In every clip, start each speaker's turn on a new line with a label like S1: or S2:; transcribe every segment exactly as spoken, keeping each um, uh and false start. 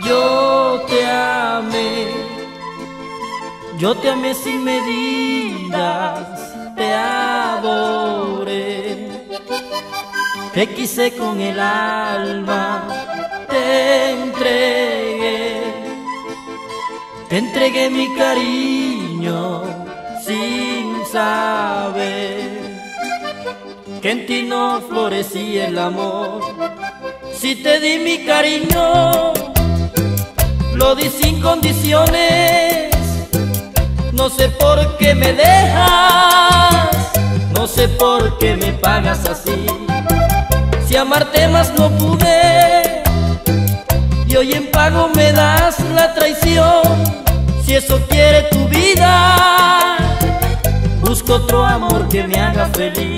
S1: Yo te amé, yo te amé sin medidas, te adoré, te quise con el alma, te entregué, te entregué mi cariño sin saber que en ti no florecía el amor. Si te di mi cariño, lo di sin condiciones. No sé por qué me dejas, no sé por qué me pagas así. Si amarte más no pude, y hoy en pago me das la traición. Si eso quiere tu vida, busco otro amor que me haga feliz.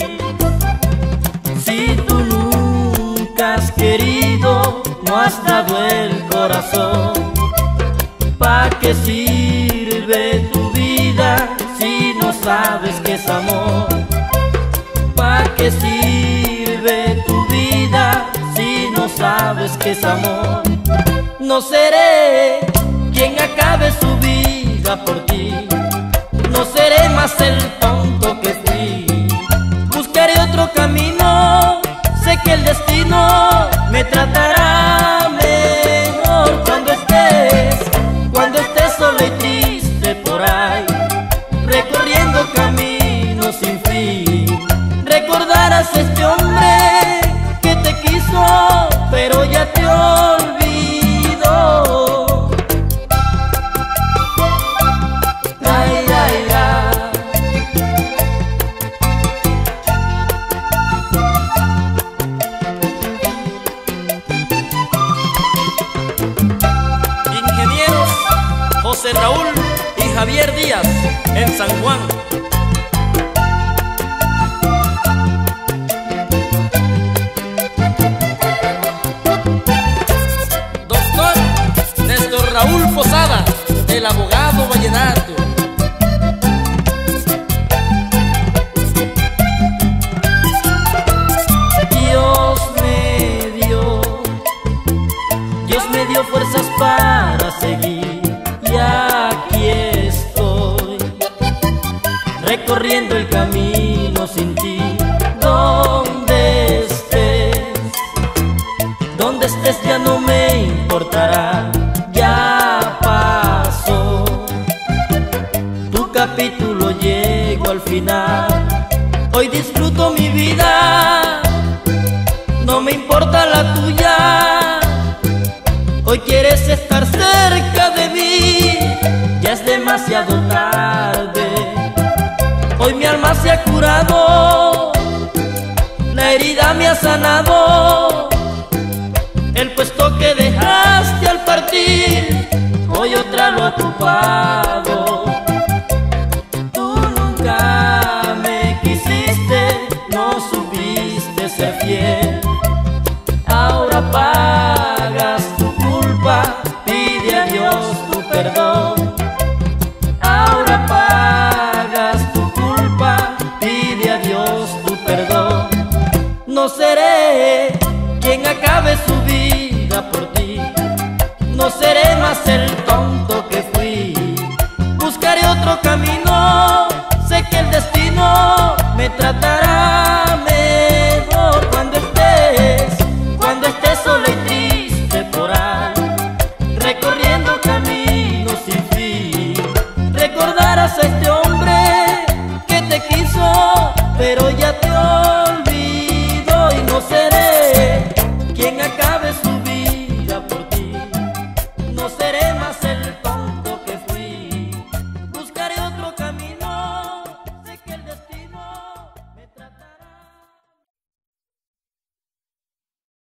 S1: Si tú nunca has querido, no has dado el corazón, ¿pa' qué sirve tu vida si no sabes qué es amor? ¿Pa' qué sirve tu vida si no sabes qué es amor? No seré quien acabe su vida por ti, no seré más el tonto que fui. Buscaré otro camino, sé que el destino me tratará mejor. Cuando estés, cuando estés sola y triste por ahí, recorriendo caminos sin fin, recordarás a este hombre que te quiso, pero ya te olvidó. Ay, ay, ay.
S2: Ingenieros José Raúl y Javier Díaz en San Juan. Doctor Néstor Raúl Posada, el abogado vallenato.
S1: Dios me dio, Dios me dio fuerzas para seguir, y aquí estoy, recorriendo el camino sin ti. Donde estés, donde estés ya no me importará, ya pasó, tu capítulo llegó al final. Hoy disfruto mi vida, no me importa la tuya. Hoy quieres estar cerca de mí, ya es demasiado tarde. Hoy mi alma se ha curado, la herida me ha sanado. El puesto que dejaste al partir, hoy otra lo ha ocupado. Tú nunca me quisiste, no supiste ser fiel. Ahora pagas tu culpa, pide a Dios tu perdón. Ahora pagas tu culpa, pide a Dios tu perdón. No seré quien acabe su vida por ti, no seré más el tonto que fui. Buscaré otro camino, sé que el destino me tratará mejor. Cuando estés, cuando estés sola y triste por ahí, recorriendo caminos sin fin, recordarás a este hombre